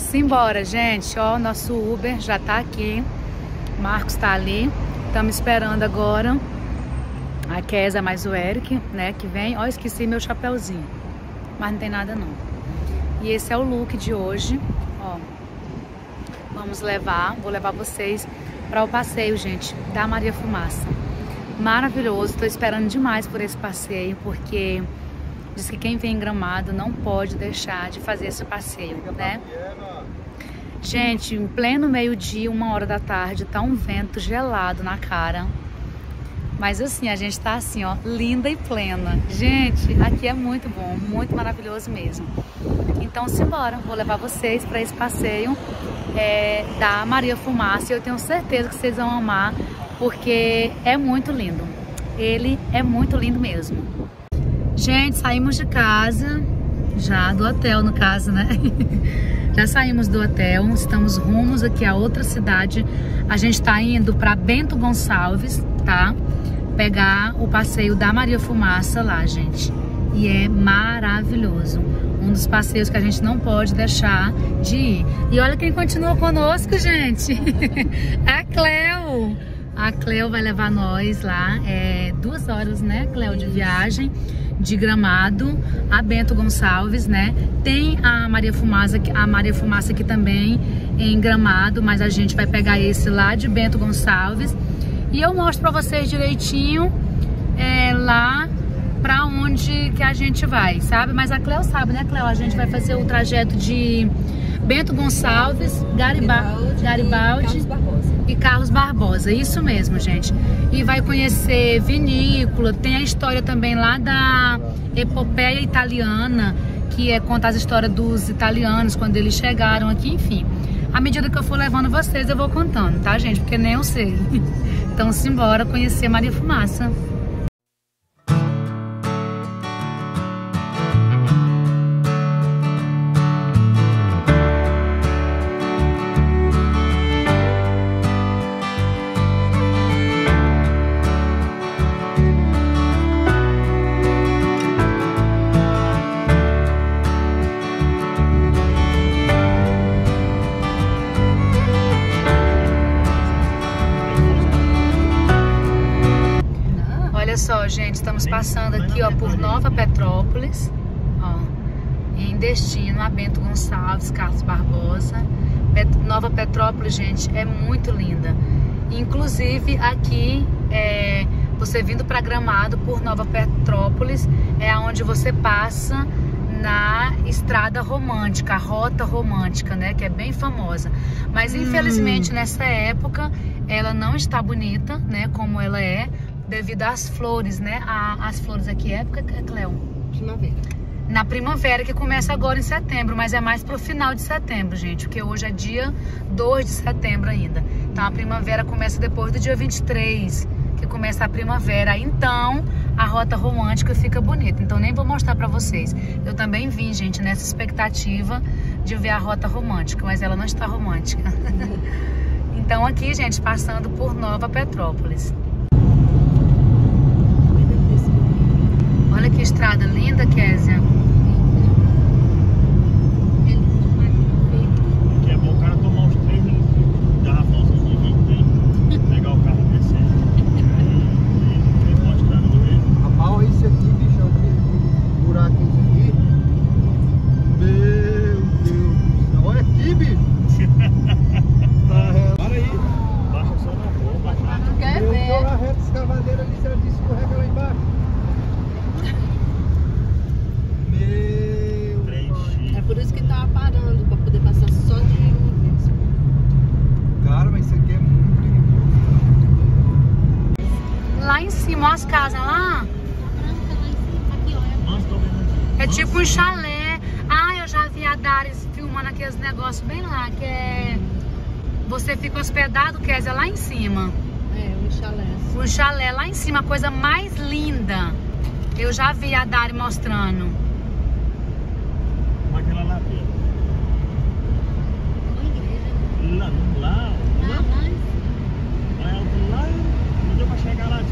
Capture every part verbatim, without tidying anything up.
Simbora, gente. Ó, nosso Uber já tá aqui. Marcos tá ali. Estamos esperando agora a Kézia mais o Eric, né, que vem. Ó, esqueci meu chapéuzinho. Mas não tem nada não. E esse é o look de hoje. Ó, vamos levar, vou levar vocês para o passeio, gente, da Maria Fumaça. Maravilhoso, tô esperando demais por esse passeio, porque diz que quem vem em Gramado não pode deixar de fazer esse passeio, né? Gente, em pleno meio-dia, uma hora da tarde, tá um vento gelado na cara. Mas assim, a gente tá assim, ó, linda e plena. Gente, aqui é muito bom, muito maravilhoso mesmo. Então, simbora, vou levar vocês para esse passeio é, da Maria Fumaça. Eu tenho certeza que vocês vão amar, porque é muito lindo. Ele é muito lindo mesmo. Gente, saímos de casa, já do hotel no caso, né? Já saímos do hotel, estamos rumos aqui a outra cidade. A gente tá indo para Bento Gonçalves, tá? Pegar o passeio da Maria Fumaça lá, gente. E é maravilhoso. Um dos passeios que a gente não pode deixar de ir. E olha quem continua conosco, gente. A Cleo. A Cleo vai levar nós lá. É duas horas, né, Cleo, de viagem de Gramado a Bento Gonçalves, né? Tem a Maria Fumaça, a Maria Fumaça aqui também em Gramado, mas a gente vai pegar esse lá de Bento Gonçalves. E eu mostro pra vocês direitinho é, lá pra onde que a gente vai, sabe? Mas a Cleo sabe, né, Cleo? A gente vai fazer o trajeto de Bento Gonçalves, Garibaldi, Garibaldi e Carlos Barbosa. Isso mesmo, gente. E vai conhecer vinícola, tem a história também lá da epopeia italiana, que é conta as histórias dos italianos quando eles chegaram aqui, enfim. À medida que eu for levando vocês, eu vou contando, tá, gente? Porque nem eu sei. Então, simbora conhecer Maria Fumaça. Olha só, gente, estamos passando aqui, ó, por Nova Petrópolis, ó, em destino a Bento Gonçalves, Carlos Barbosa. Nova Petrópolis, gente, é muito linda. Inclusive aqui, é, você vindo para Gramado por Nova Petrópolis, é onde você passa na Estrada Romântica, a Rota Romântica, né, que é bem famosa. Mas infelizmente hum. nessa época ela não está bonita, né, como ela é, devido às flores, né? A, as flores aqui, época, Cleo? Primavera. Na primavera, que começa agora em setembro, mas é mais pro final de setembro, gente, porque hoje é dia dois de setembro ainda. Então a primavera começa depois do dia vinte e três, que começa a primavera. Então a Rota Romântica fica bonita. Então nem vou mostrar pra vocês. Eu também vim, gente, nessa expectativa de ver a Rota Romântica, mas ela não está romântica. Então aqui, gente, passando por Nova Petrópolis. Olha que estrada linda, Kézia. Aqui é bom o cara tomar os três garrafões de vinho, pegar o carro e descer. E mostrando no meio. Rapaz, esse aqui, bicho, aqui, buraco aqui. Meu Deus do céu, olha aqui, bicho. Tá, para aí. Baixa só na rua, baixa. Tu quer Eu ver? tô na reta escavadeira ali, se ela escorrega lá embaixo. Meu. É por isso que tava parando, pra poder passar só de uma vez. Cara, mas isso aqui é muito lindo. Lá em cima, ó, as casas lá. Mas tô vendo aqui. É tipo um chalé. Ah, eu já vi a Daris filmando aqueles negócios bem lá, que é... Você fica hospedado, Kézia, lá em cima. É, um chalé. O chalé lá em cima, a coisa mais linda. Eu já vi a Dari mostrando. Como aquela lá, Pedro? Uma igreja. Lá, lá, Ah, mas... lá, lá, não deu pra chegar lá.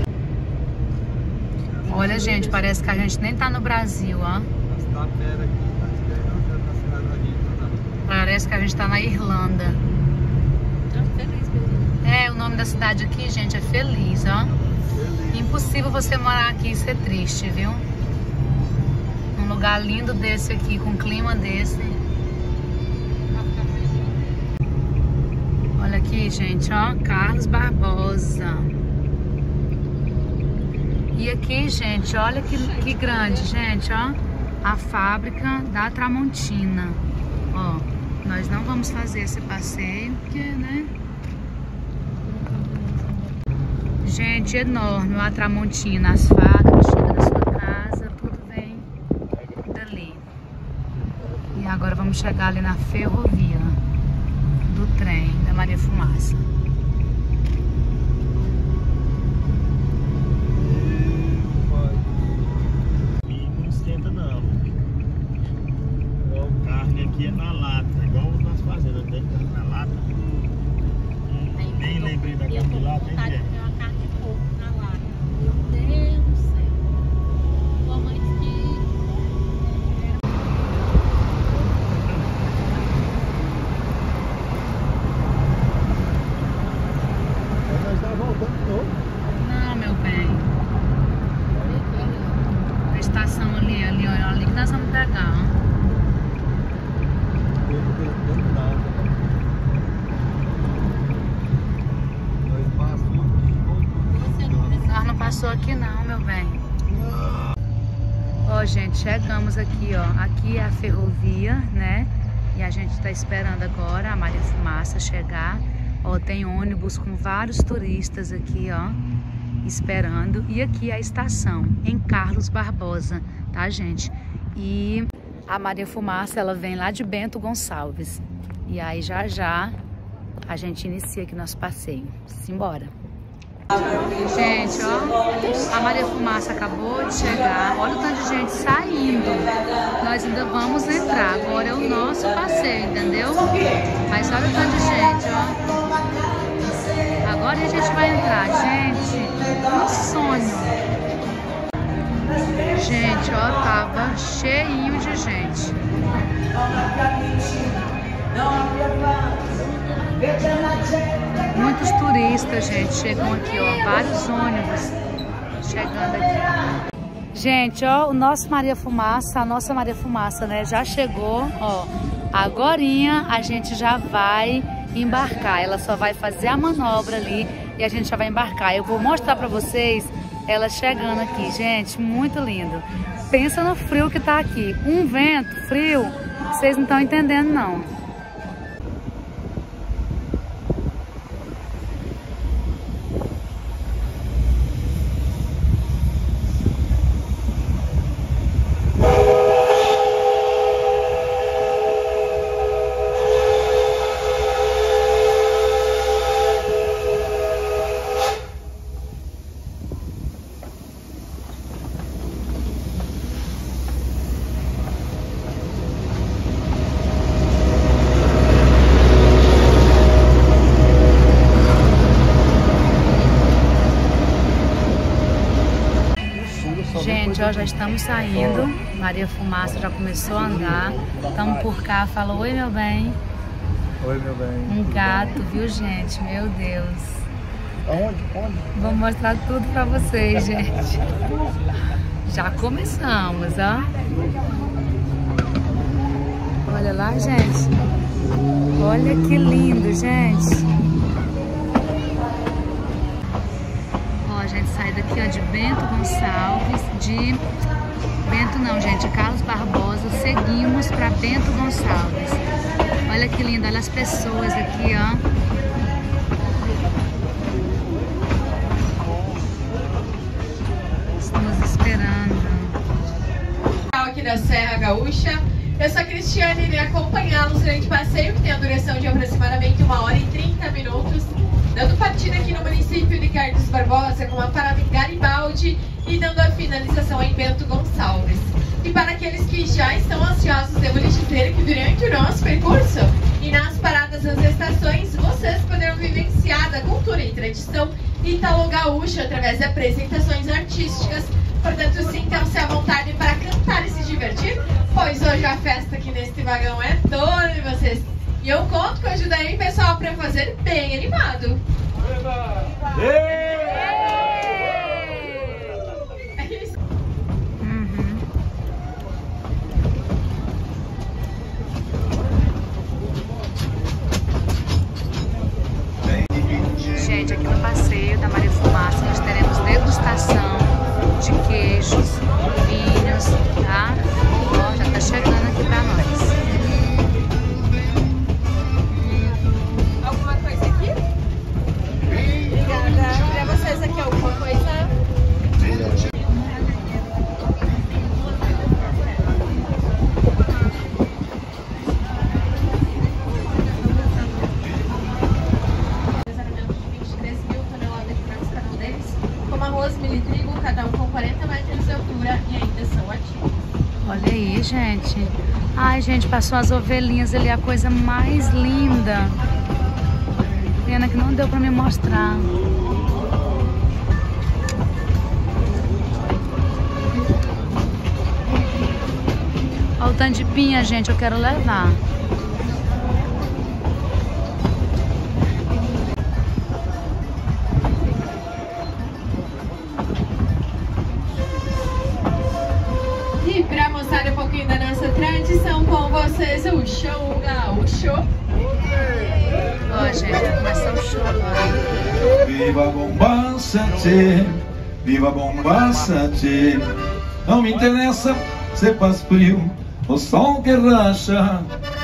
Olha, gente, parece que a gente nem tá no Brasil, ó. As taperas aqui, tá esperando na cidade da gente. parece que a gente tá na Irlanda. Tô feliz, menina. É, o nome da cidade aqui, gente, é Feliz, ó. Impossível você morar aqui e ser triste, viu? Um lugar lindo desse aqui, com um clima desse. Olha aqui, gente, ó, Carlos Barbosa. E aqui, gente, olha que, que grande, gente, ó, a fábrica da Tramontina. Ó, nós não vamos fazer esse passeio, porque, né? Gente, enorme, a Tramontina, as fábricas, chega na sua casa, tudo vem dali. E agora vamos chegar ali na ferrovia do trem da Maria Fumaça. E não esquenta não. O carne aqui é na lata, igual nós fazemos, né? Na lata. Nem lembrei da carne de lata, hein, gente? Não, meu bem. A estação ali, ali, olha, ali que nós vamos pegar, ó. Nós não passou aqui não, meu bem. Ó, gente, chegamos aqui, ó. Aqui é a ferrovia, né? E a gente tá esperando agora a Maria Fumaça chegar. Ó, tem ônibus com vários turistas aqui, ó, esperando. E aqui é a estação, em Carlos Barbosa, tá, gente? E a Maria Fumaça, ela vem lá de Bento Gonçalves. E aí, já já, a gente inicia aqui nosso passeio. Simbora! Gente, ó, a Maria Fumaça acabou de chegar. Olha o tanto de gente saindo. Nós ainda vamos entrar. Agora é o nosso passeio, entendeu? Mas olha o tanto de gente, ó. Agora a gente vai entrar, gente. Um sonho. Gente, ó, tava cheinho de gente. Muitos turistas, gente, chegam aqui, ó, vários ônibus chegando aqui. Gente, ó, o nosso Maria Fumaça, a nossa Maria Fumaça, né, já chegou, ó. Agorinha a gente já vai embarcar, ela só vai fazer a manobra ali e a gente já vai embarcar. Eu vou mostrar pra vocês ela chegando aqui, gente, muito lindo. Pensa no frio que tá aqui, um vento frio, vocês não estão entendendo não. Gente, ó, já estamos saindo. Maria Fumaça já começou a andar. Estamos por cá. Fala, oi, meu bem. Oi, meu bem. Um gato, viu, gente? Meu Deus. Aonde? Onde? Vou mostrar tudo pra vocês, gente. Já começamos, ó. Olha lá, gente. Olha que lindo, gente. Ó, a gente sai daqui, ó, de Bento Gonçalves, de... Bento não, gente, Carlos Barbosa. Seguimos pra Bento Gonçalves. Olha que lindo, olha as pessoas aqui, ó. Estamos esperando. Aqui da Serra Gaúcha. Eu sou a Cristiane e irei acompanhá-los durante o passeio, que tem a duração de aproximadamente uma hora e trinta minutos, dando partida aqui no município de Carlos Barbosa, com uma parada em Garibaldi e dando a finalização em Bento Gonçalves. E para aqueles que já estão ansiosos, devo lhes dizer que durante o nosso percurso e nas paradas das estações, vocês poderão vivenciar a cultura e tradição italo-gaúcha através de apresentações artísticas. Portanto, sintam-se à vontade para cantar e se divertir, pois hoje a festa aqui neste vagão é toda e vocês E eu conto com a ajuda aí, pessoal, para fazer bem animado. Gente, aqui no passeio da Maria Fumaça nós teremos degustação de queijos, vinhos, tá? Ó, já tá chegando aqui pra nós. Alguma coisa aqui? Obrigada. Pra vocês aqui alguma coisa? Milho-trigo, cada um com quarenta metros de altura e ainda são ativos. Olha aí, gente. Ai, gente, passou as ovelhinhas ali, a coisa mais linda. Pena que não deu pra me mostrar. Olha o tanto de pinha, gente, eu quero levar. E para mostrar um pouquinho da nossa tradição com vocês, o show gaúcho. Ó, gente, vai começar o show agora. Viva a bombaça, tchê, viva a bombaça, tchê. Não me interessa se faz frio, o sol que racha.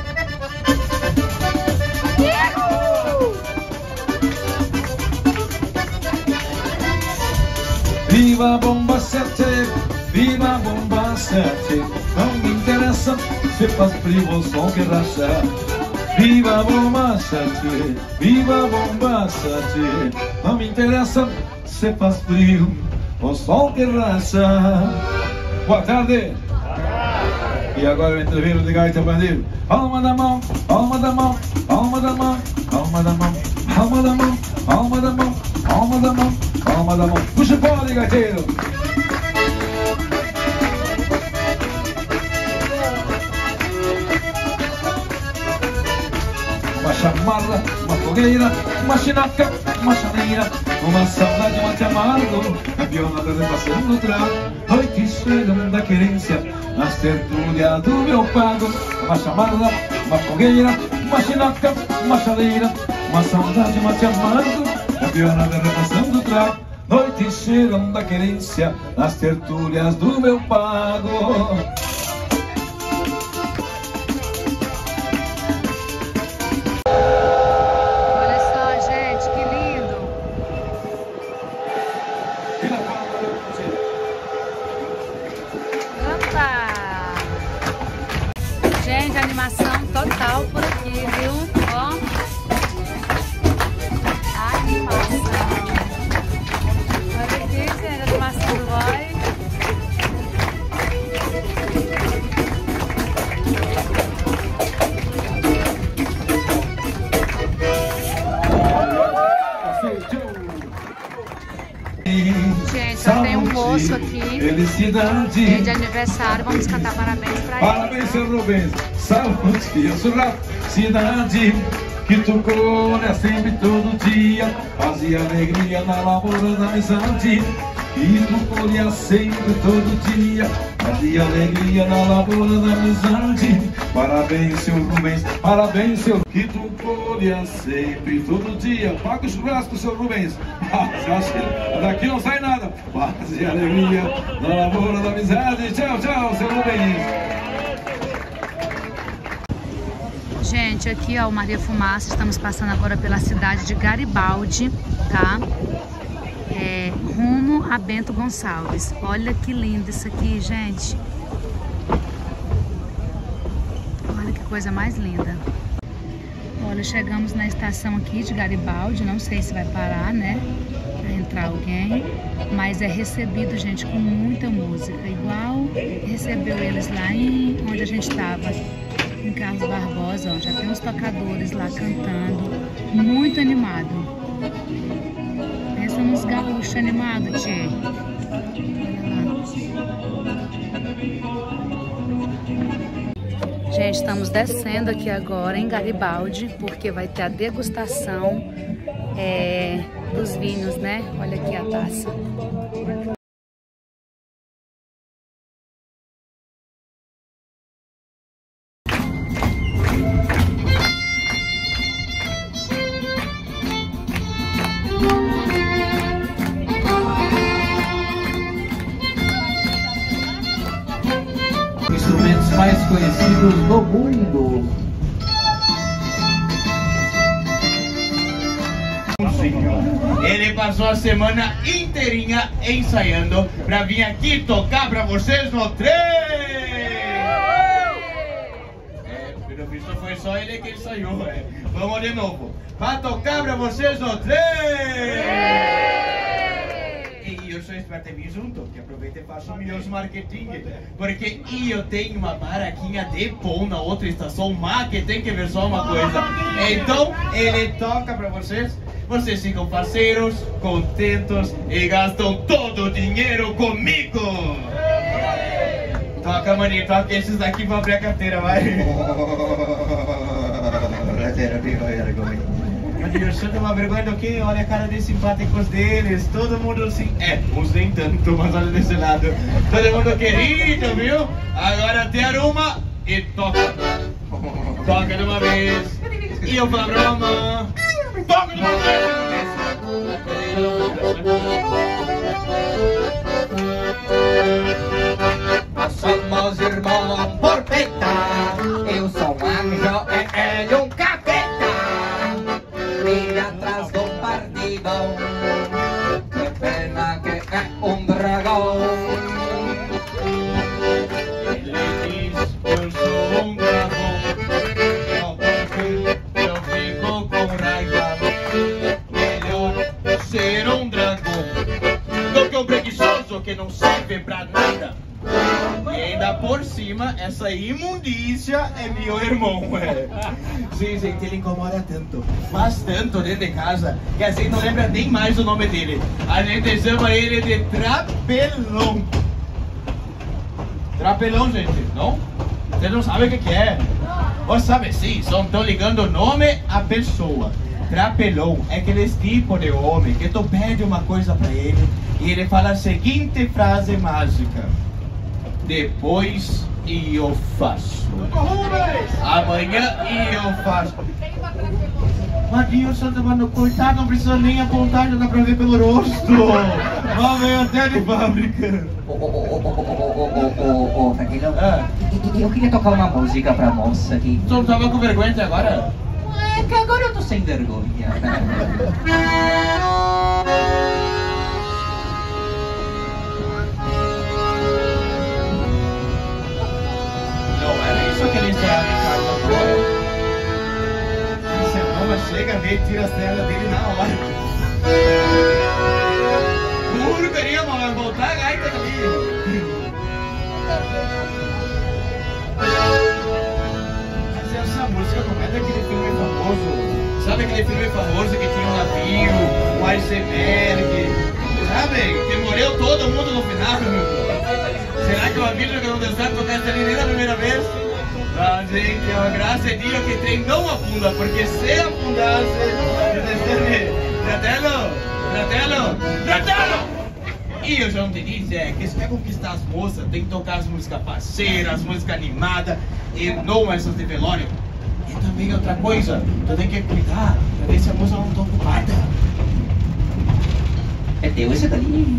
Viva a bombaça, tchê, viva a bombaça, tchê. Não me interessa se faz frio, o sol que racha. Viva a bombaça, tchê, viva a bombaça, tchê. Não me interessa se faz frio, o sol que racha. Boa tarde. E agora o entreveiro de gaita bandeiro. Palma da mão, palma da mão, palma da mão, palma da mão, palma da mão, palma da mão, palma da mão, palma da mão. Puxa o pau, gaiteiro. Uma chamarra, uma fogueira, uma chinaca, uma chaleira, uma saudade, uma te amargo, campeonada repassando o trago, noite chegam da querência, nas tertúlias do meu pago. Uma chamarra, uma fogueira, uma chinaca, uma chaleira, uma saudade, uma te amargo, campeonada repassando o trago, noite chegam da querência, nas tertúlias do meu pago. Gente, animação total por aqui, viu? Ó, animação. Olha aqui, gente, a animação do boy. Gente, só tem um moço aqui. Felicidade. Dia de aniversário, vamos cantar parabéns pra ele. Parabéns, seu Rubens. Saúde, eu sou a cidade que tu colhe sempre todo dia. Fazia alegria na lavoura da amizade. E tu colhia sempre todo dia. Fazia alegria na lavoura da amizade. Parabéns, seu Rubens. Parabéns, seu que tu colhia sempre todo dia. Paga o churrasco, seu Rubens. Daqui não sai nada. Fazia alegria na lavoura da amizade. Tchau, tchau, seu Rubens. Gente, aqui ó, o Maria Fumaça, estamos passando agora pela cidade de Garibaldi, tá? É, rumo a Bento Gonçalves. Olha que lindo isso aqui, gente. Olha que coisa mais linda. Olha, chegamos na estação aqui de Garibaldi, não sei se vai parar, né? Pra entrar alguém, mas é recebido, gente, com muita música, igual recebeu eles lá em onde a gente estava. Em Carlos Barbosa, ó, já tem uns tocadores lá cantando, muito animado. Pensa nos gaúchos animados, tchê. Olha lá. Gente, estamos descendo aqui agora em Garibaldi, porque vai ter a degustação é, dos vinhos, né? Olha aqui a taça. Instrumentos mais conhecidos do mundo. Ele passou a semana inteirinha ensaiando pra vir aqui tocar pra vocês no trem. É, pelo visto foi só ele que ensaiou. É. Vamos de novo. Vai tocar pra vocês no trem. E eu sou esperto em mim junto, que aproveita e faço meus marketing. Porque eu tenho uma baraquinha de pão na outra estação, mas que tem que ver só uma coisa. Então, ele toca pra vocês, vocês ficam parceiros, contentos e gastam todo o dinheiro comigo. Toca, maninho, toca esses daqui pra abrir a carteira, vai. Deus, tem uma vergonha do quê? Olha a cara de simpáticos deles. Todo mundo assim. É, uns nem tanto, mas olha desse lado. Todo mundo querido, viu? Agora ter uma e toca. Toca de uma vez. E eu falo pra mamãe. Toca de uma vez. Somos irmãos por peita. Eu sou um anjo e ele um capeta. Vem atrás do partido. Que pena que é um dragão. Ele diz que eu sou um dragão. Não porque eu fico com raiva. Melhor ser um dragão do que um preguiçoso que não serve pra nada. E ainda por cima, essa imundícia é meu irmão, é. Sim, gente, ele incomoda tanto, mas tanto dentro de casa, que a gente não lembra nem mais o nome dele. A gente chama ele de Trapelão. Trapelão, gente, não? Vocês não sabem o que, que é? Ou sabe sim, só estão ligando o nome à pessoa. Trapelão é aquele tipo de homem que tu pede uma coisa pra ele e ele fala a seguinte frase mágica: depois eu faço. Amanhã eu faço. Mas Deus, Santa Mano, coitado, não precisa nem apontar, já dá pra ver pelo rosto. Lá vem até de fábrica. Ô, ô, ô, ô, ô, ô, Franquilão, eu queria tocar uma música pra moça aqui. Tu não tava com vergonha até agora? É que agora eu tô sem vergonha. Isso que ele esperava em casa agora. Você não chega a ver e tira as telas dele na hora. Porcaria, mano, vai voltar a gaita ali. Mas essa música não é daquele filme famoso. Sabe aquele filme famoso que tinha um navio, um iceberg? Sabe? Que morreu todo mundo no final. Será que o amigo que não deu certo tocar essa ali nem na primeira vez? Ah, gente, a graça é dia que o trem não afunda, porque se afundasse... Tratelo! Tratelo! Tratelo! E eu já não te disse, é que se quer conquistar as moças, tem que tocar as músicas parceiras, as músicas animadas, e não essas de velório. E também outra coisa, tu tem que cuidar, pra ver se a moça não tá ocupada. É teu esse dali.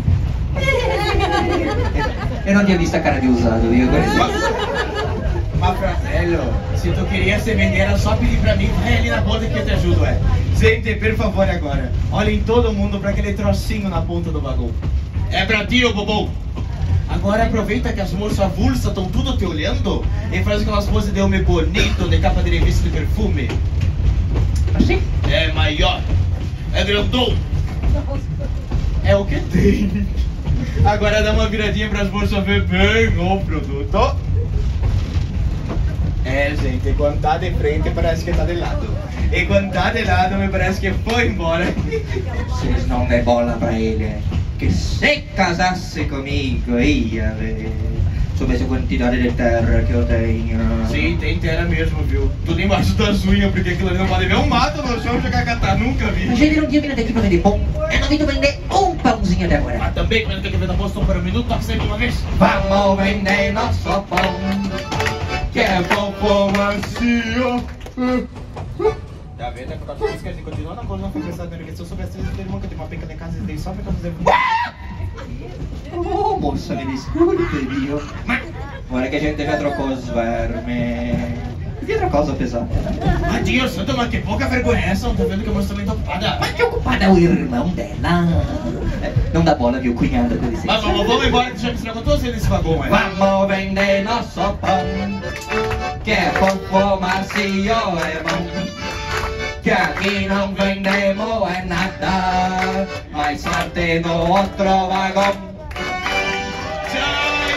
Eu não tinha visto a cara de usado, viu? Mas, Fratello, se tu queria se vender, era só pedir pra mim, vai ali na ponta que eu te ajudo, é. Gente, por favor, agora, olhem todo mundo pra aquele trocinho na ponta do vagão. É pra ti, ô bobão. Agora aproveita que as moças avulsas estão tudo te olhando e faz aquelas poses de homem bonito, de capa de revista de perfume. Assim? É maior, é grandão, é o que tem. Agora dá uma viradinha pras moças ver bem o produto. É, gente, quando tá de frente parece que tá de lado. E quando tá de lado me parece que foi embora. Vocês não dêem bola pra ele, que se casasse comigo, ia ver. soubesse a quantidade de terra que eu tenho. Sim, tem terra mesmo, viu? Tudo embaixo das unhas, porque aquilo ali não pode ver um mato no chão jogar catar, nunca vi. A gente não tinha vindo aqui pra vender pão, eu não vim vender um pãozinho até agora. Mas também, quando quer vender pão, por um minuto, toca sempre uma vez. Vamos vender nosso pão, que é pão com macio. Já vê, né? Quando a música de continua na coisa, não foi pensado nele. Se eu soubesse, ele teria uma que tem uma penca de casa e dei só pra fazer. Oh, moça, me desculpe, viu? Agora que a gente já trocou os vermes. E outra coisa pesada. Ah, Deus santo, mas que pouca vergonha é essa? Não tá vendo que a moça também tá ocupada? Mas que ocupada é o irmão dela. Não dá bola, viu, cunhada, com licença. Mas vamos, vamos embora, que já me estragou todos eles nesse vagão, é? Vamos vender nosso pão, que é fofo, macio, irmão. Que aqui não vendemos é nada, mas salte no outro vagão. Tchau,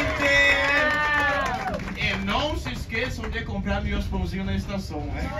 gente! E não se esqueçam de comprar meus pãozinhos na estação, né?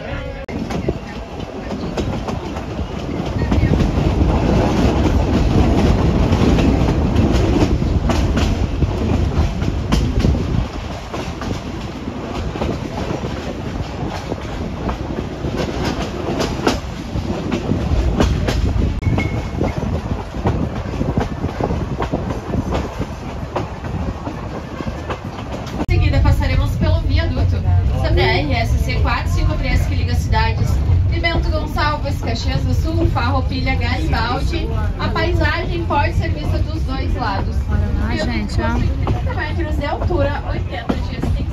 Caxias do Sul, Farroupilha, Garibaldi. A paisagem pode ser vista dos dois lados. Olha lá, gente, ó. trinta metros de altura, oitenta de extensão.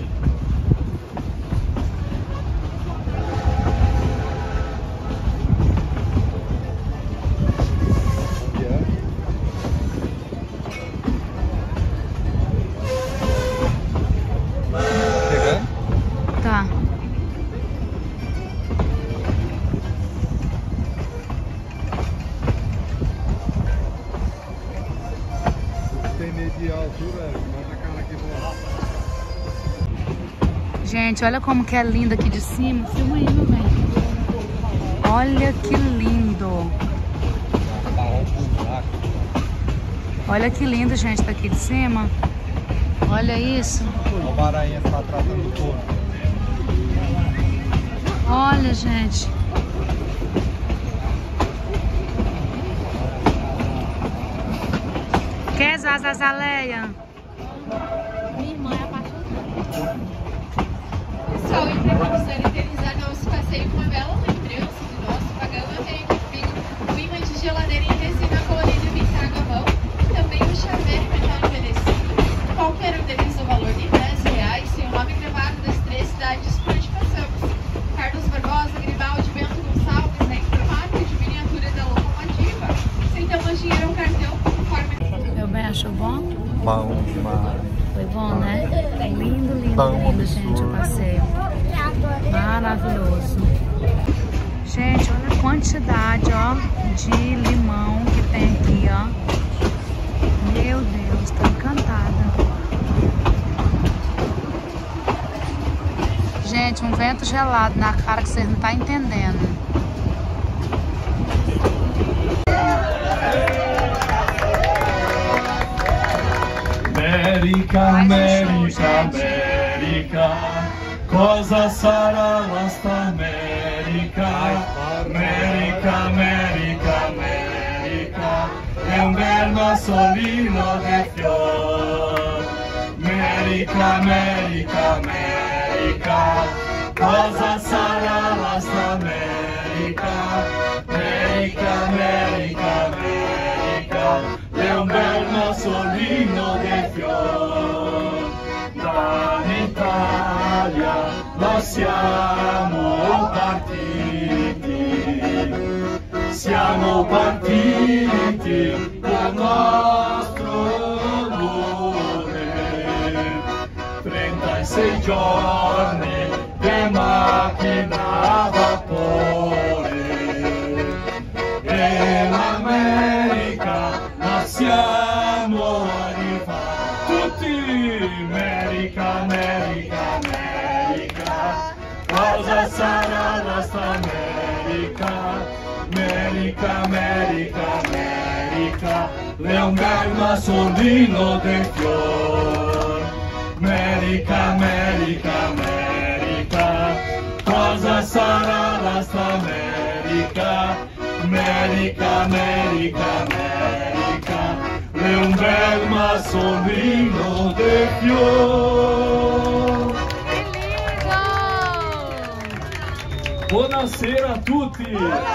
Tá. De altura, bota a cara aqui pro lado. Gente, olha como que é lindo aqui de cima. Filma aí, meu bem. Olha que lindo. Olha que lindo, gente, daqui de cima. Olha isso. O Maranhão está tratando tudo. Olha, gente. Quer Zazazaleia? Minha irmã é apaixonada. Pessoal, e para quiser eternizar nosso passeio com uma bela lembrança do nosso pagão, eu tenho aqui comigo o imã de geladeira em resina colorida pintada à mão e também o chaveiro metal envelhecido. Qualquer um deles no valor de dez reais, sem o nome gravado das três cidades por onde passamos. Carlos Barbosa, Garibaldi, Bento Gonçalves, nem formato de miniatura da locomotiva. Aceitamos dinheiro ou cartão conforme. Meu bem, achou bom? Bom demais. Foi bom, né? Lindo, lindo, lindo, gente, o passeio. Maravilhoso. Gente, olha a quantidade, ó, de limão que tem aqui, ó. Meu Deus, tô encantada. Gente, um vento gelado na cara que vocês não estão entendendo. América, América, América, cosa sarà questa America? America, America, America, è un bel massolino de fior. America, America, America, cosa sarà questa America? America, America, America, è un bel massolino de fior. Dall'Italia noi siamo partiti, siamo partiti per nostro onore. trentasei giorni di macchina a vapore e l'America la siamo arrivati tutti. America, America, America, cosa sarà nostra America? America, America, America, è un bel masolino de fior. America, America, America, cosa sarà la sta America? America, America, America, è un bel masolino de fior. Buonasera a tutti!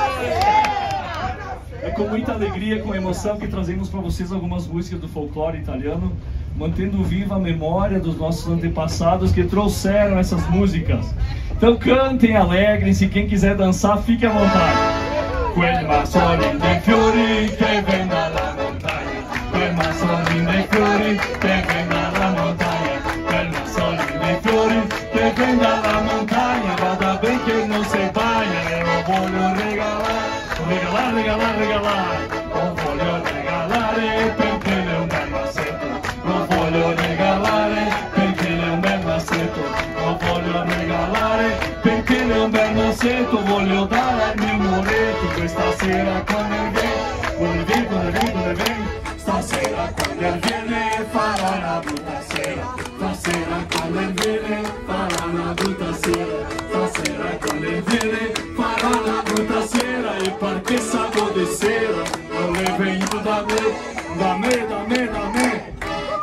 É com muita alegria, com emoção que trazemos para vocês algumas músicas do folclore italiano, mantendo viva a memória dos nossos antepassados que trouxeram essas músicas. Então cantem, alegrem-se, quem quiser dançar, fique à vontade. Quel masolino dei fiori che vem dalla montagna, quel masolino dei fiori che vem dalla montagna, quel masolino dei fiori che vem dalla montagna, vada bem che non si bagna, e lo voglio regalare, regalare, regalare, regalare, lo voglio regalare perché è un bel massetto, lo voglio regalare perché è un bel massetto, lo voglio regalare perché è un bel massetto, voglio dare al mio muretto questa sera quando viene, quando viene, quando viene, quando viene, stasera quando viene farà una brutta sera, stasera quando viene farà una brutta sera, stasera quando viene farà una brutta sera, e perché sabato di sera non è venuto da me, da me, da me, da me.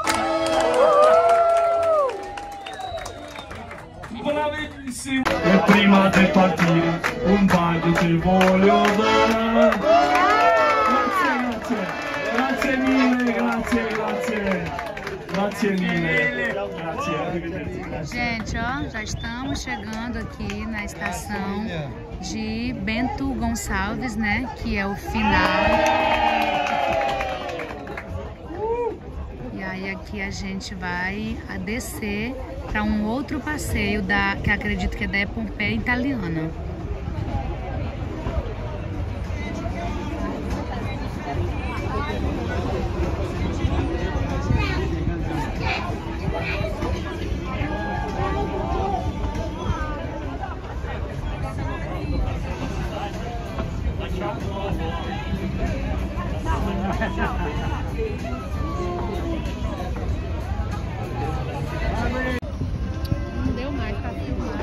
Bravissimo! E prima di partire un bacio ti voglio dare. Grazie, grazie, grazie mille, grazie, grazie, grazie mille, grazie, arrivederci, grazie. Gente, ó, já estamos chegando aqui na estação de Bento Gonçalves, né, que é o final. E aí aqui a gente vai a descer para um outro passeio da, que acredito que é da Epopeia Italiana. Não deu mais pra filmar.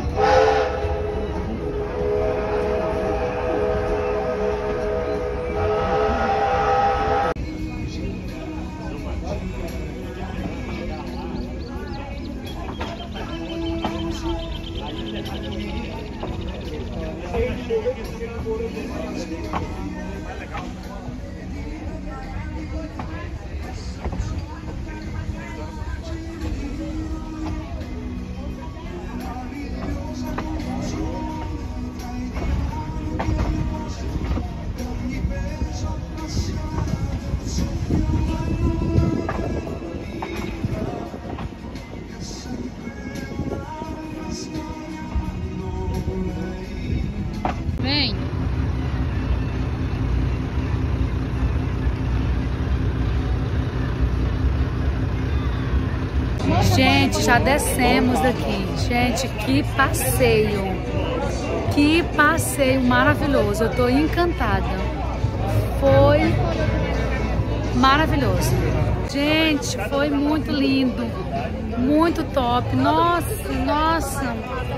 Vem. Gente, já descemos daqui. Gente, que passeio. Que passeio maravilhoso. Eu tô encantada. Foi maravilhoso. Gente, foi muito lindo. Muito top. Nossa, nossa.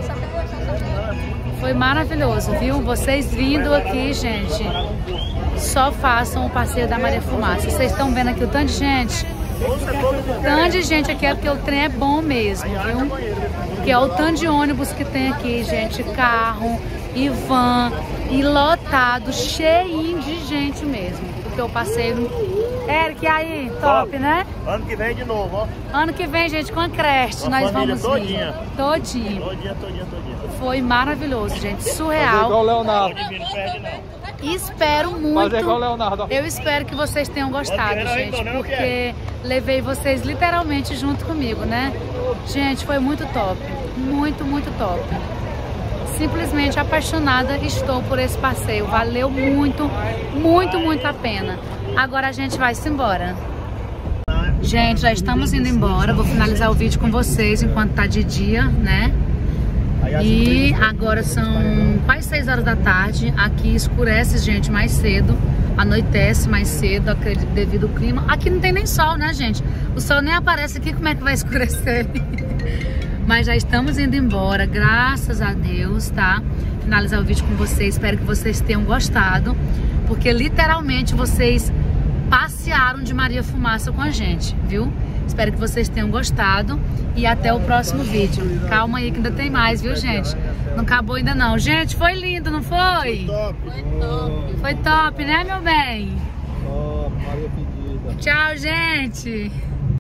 Foi maravilhoso, viu? Vocês vindo aqui, gente, só façam o passeio da Maria Fumaça. Vocês estão vendo aqui o tanto de gente? Tanto de gente aqui é porque o trem é bom mesmo, viu? Que é o tanto de ônibus que tem aqui, gente. Carro e van e lotado, cheinho de gente mesmo. Porque o passeio... Eric, aí, top, top, né? Ano que vem de novo, ó. Ano que vem, gente, com a creche, nós vamos vir. Todinha. Todinho. Todinha, todinha, todinha. Foi maravilhoso, gente, surreal. Fazer igual o Leonardo. Espero muito. Fazer igual o Leonardo. Eu espero que vocês tenham gostado, gente, então, porque levei vocês literalmente junto comigo, né? Gente, foi muito top, muito, muito top. Simplesmente apaixonada estou por esse passeio. Valeu muito, muito, muito a pena. Agora a gente vai se embora. Gente, já estamos indo embora. Vou finalizar o vídeo com vocês enquanto tá de dia, né? E agora são quase seis horas da tarde. Aqui escurece, gente, mais cedo. Anoitece mais cedo devido ao clima. Aqui não tem nem sol, né, gente? O sol nem aparece aqui, como é que vai escurecer? Mas já estamos indo embora, graças a Deus, tá? Finalizar o vídeo com vocês, espero que vocês tenham gostado. Porque literalmente vocês passearam de Maria Fumaça com a gente, viu? Espero que vocês tenham gostado e até o próximo vídeo. Calma aí que ainda tem mais, viu, gente? Não acabou ainda não. Gente, foi lindo, não foi? Foi top. Foi top, né, meu bem? Top, Maria pedida. Tchau, gente!